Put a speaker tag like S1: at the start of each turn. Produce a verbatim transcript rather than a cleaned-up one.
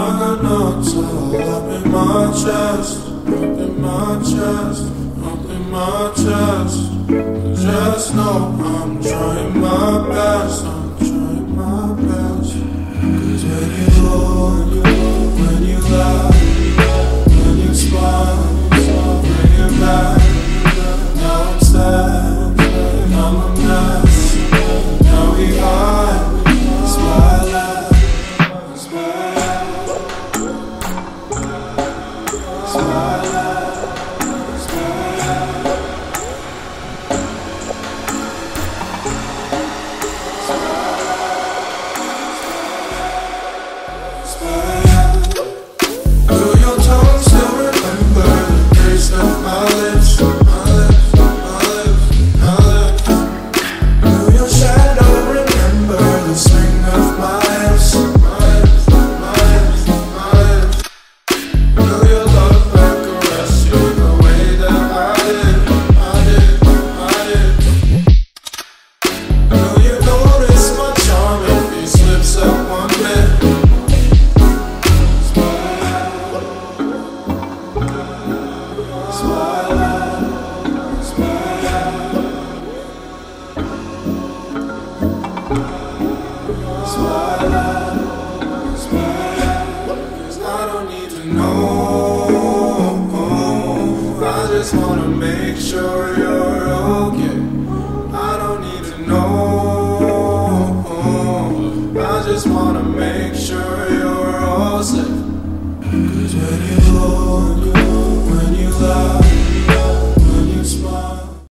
S1: got notes all up in my chest, up in my chest, up in my chest. Just know I'm trying my best, I'm trying my best. Cause when you look, when you laugh, when you smile, bring it back. Now I'm sad, I'm a mess. Now we hide, smile. I just wanna make sure you're okay. I don't need to know. I just wanna make sure you're all safe.